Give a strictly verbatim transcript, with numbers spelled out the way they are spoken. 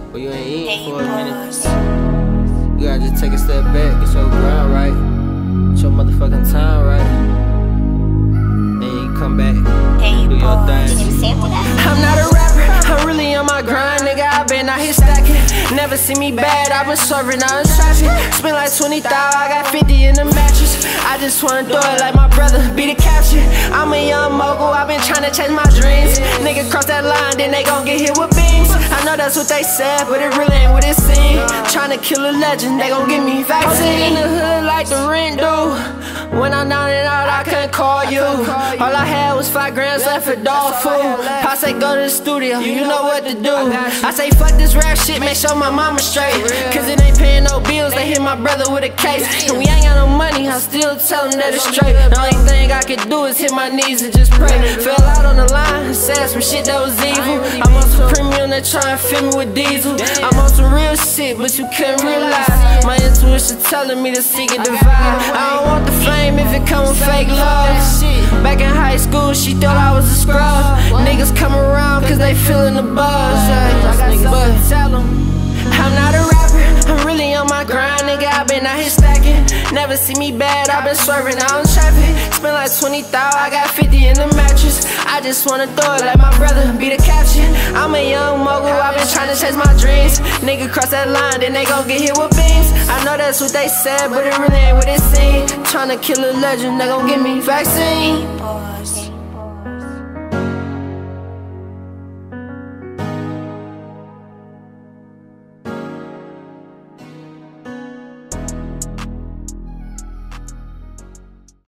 But you ain't eating for a minute. You gotta just take a step back, get your ground right, get your motherfucking time right, and you come back, do your thing. I'm not a rapper, I'm really on my grind, nigga. I been out here stacking. Never see me bad, I been swerving out in traffic. Spent like twenty thousand, I got fifty in the mattress. I just wanna throw it like my brother, be the caption. I'm a young mogul, I been tryna chase my dreams. Nigga cross that line, then they gon' get hit with beams. I know that's what they said, but it really ain't what it seemed. Tryna kill a legend, they gon' give me vaccine. In the hood like the rent do. When I'm down and out, I couldn't call you. All I had was five grams left for dog food. I say go to the studio, you know what to do. I say fuck this rap shit, make sure my mama straight. Cause it ain't paying no bills, they hit my brother with a case. And we ain't got no money, I still tell him that it's straight. The only thing I could do is hit my knees and just pray. Fell out on the line, said some shit that was evil. I'm on some premium, they try and fill me with diesel. I'm on some real shit, but you couldn't realize. My intuition telling me to seek and divide. I don't want the fame if it come with fake love. Back in high school, she thought I was a scrub. Niggas come around cause they feeling the buzz. But I'm not a rapper, I'm really on my grind, nigga. I been out here stacking. Never see me bad, I been swerving out in traffic. Spent like twenty thousand, I got fifty in the mattress. I just wanna throw it like my brother, be the caption. I'm a young mogul, I been tryna chase my dreams. Nigga cross that line, then they gon' get hit with beams. I know that's what they said, but it really ain't what it seemed. Tryna kill a legend, they gon' give me vaccine.